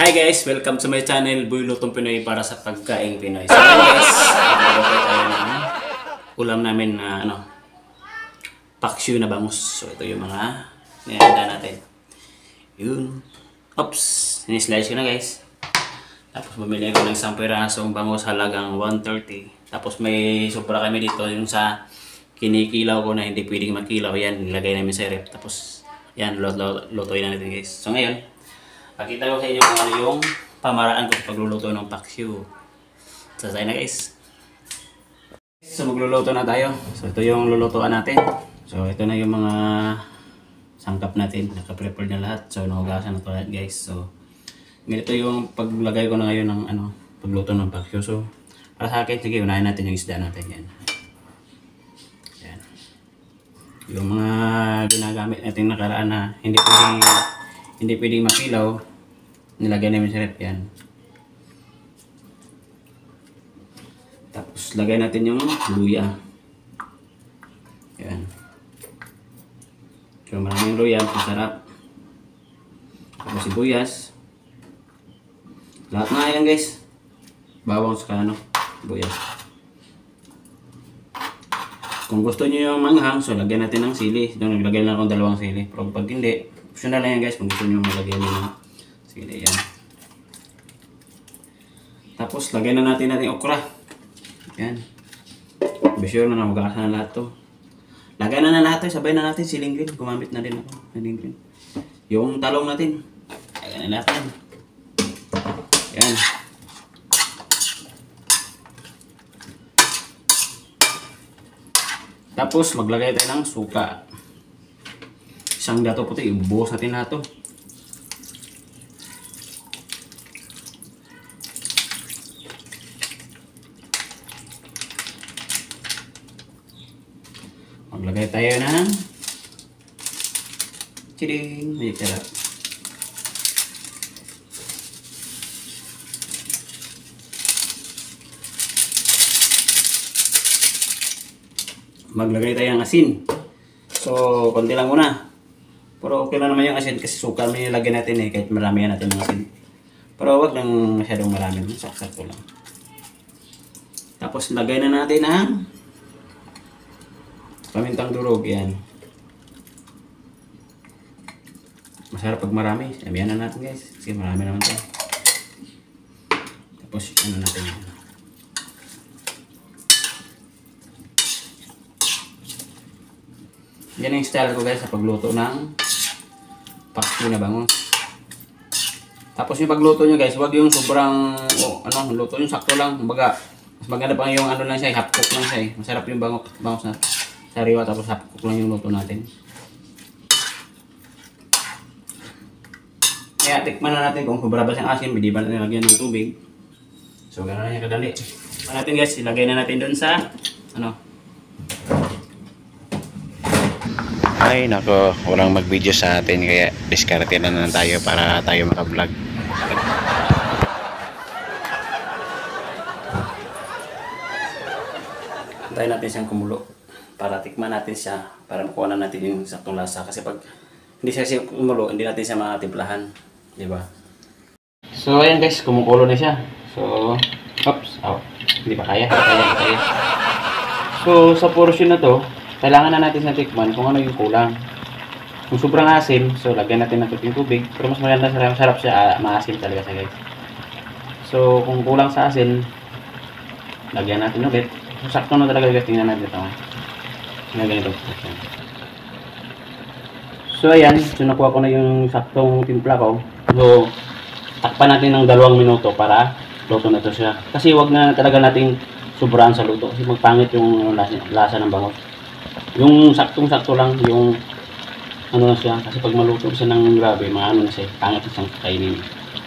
Hi guys! Welcome to my channel, Boy Lutong Pinoy para sa pagkaing Pinoy. So guys, magluluto tayo ng ulam namin na paksiw na bangus. So ito yung mga nihanda natin. Yun. Oops! Sinislice ko na guys. Tapos bumili ko ng 10 pirasong bangus halagang 130. Tapos may sobra kami dito yung sa kinikilaw ko na hindi pwedeng makilaw. Yan, nilagay namin sa rep. Tapos yan, lutuin na natin guys. So ngayon, pakita ko sa inyo kung ano yung pamaraan ko pagluluto ng paksiw. Sasay na guys. So magluluto na tayo. So ito yung lulutuan natin. So ito na yung mga sangkap natin. Naka-prepare na lahat. So nahugasan na ito lahat guys. So ganito yung paglagay ko na ngayon ng pagluto ng paksiw. So para sa akin, sige, unahin natin yung isda natin. Yan. Yan. Yung mga ginagamit natin nakaraan na hindi pwedeng makilaw, nilagay namin sa rep yan. Tapos lagay natin yung luya. Yan. So maraming luya, masarap. Tapos sibuyas. Lahat na yan guys. Bawang sa buyas. Kung gusto niyo yung manghang, so lagyan natin ng sili. Doon naglagay lang akong 2 sili. Pero pag hindi, optional lang yan guys kung gusto nyo malagyan nyo ng sili yan. Tapos lagyan na natin okra. Yan. Be sure na nahugasan na lahat to. Lagyan na lahat to. Sabay na natin siling green. Gumamit na din ako. Siling green. Yung talong natin. Lagyan na natin. Yan. Tapos maglagay tayo ng suka. Isang dato puti, ibubuhos natin lahat to. Maglagay tayo ng chiding, may tira. Maglagay tayo ng asin. So, konti lang muna. Pero okay lang naman yung asin kasi suka may nilagyan natin kahit marami natin ng asin. Pero wag lang masyadong marami, saksak ko lang. Tapos lagay na natin ang pamintang durog yan. Masarap pag marami. Sabihan na natin guys. Kasi marami naman tayo. Tapos natin yan. Yan yung style ko guys sa pagluto ng paksiw na bangus. Tapos yung pagluto nyo guys, wag yung sobrang luto yung sakto lang. Kumbaga, mas maganda pa yung lang siya, half cook lang siya. Masarap yung bangus na sariwa tapos half cook lang yung luto natin. Kaya tikman na natin kung sobra ba siyang asin, hindi ba natin lagyan ng tubig. So gano'n na yung kadali. Tikman natin guys, ilagay na natin doon sa Ay nako, walang mag-video sa atin kaya diskarte na lang tayo para tayo maka-vlog. Antayin natin siyang kumulo para tikman natin siya, para makuha na natin yung saktong lasa. Kasi pag hindi siya kumulo, hindi natin siya matiplahan, di ba? So ayan guys, kumukulo na siya. So, hindi pa kaya. So sa portion na to, kailangan na natin sa tikman kung ano yung kulang. Kung sobrang asim, so lagyan natin ng tubig. Pero mas maganda, masarap siya, maasim talaga siya guys. So kung kulang sa asin, lagyan natin ulit. So sakto na talaga guys, tingnan natin ito. Ganito. So ayan, so nakuha ko na yung saktong timpla ko. So takpan natin ng 2 minuto para luto na ito siya. Kasi wag na talaga nating sobrang sa luto kasi magpangit yung lasa ng bangus. Yung saktong-sakto lang yung na siya kasi pag maluto siya ng grabe, na siya, pangit na siyang kainin.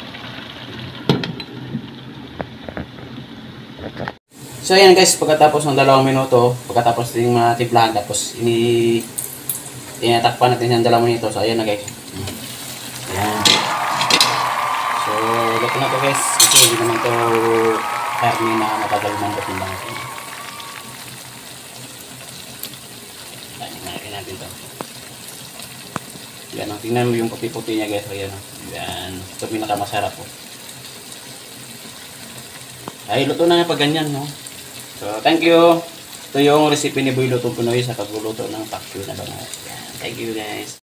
So ayan guys, pagkatapos ng 2 minuto, pagkatapos ng mga timplahan, tapos tinatakpan natin ng 2 minuto. So ayan na guys. Ayan. So luto na to guys, kasi hindi naman to karne na matagal mandating lang ito. Natin to. Yan, tingnan mo yung puti-puti niya guys. Ayan, yan. Ito pinakamasarap po. Ay, luto na nga pag ganyan, no? So, thank you. Ito yung recipe ni Boy Lutong Pinoy sa pagluluto ng paksyo na bangus. Yan. Thank you, guys.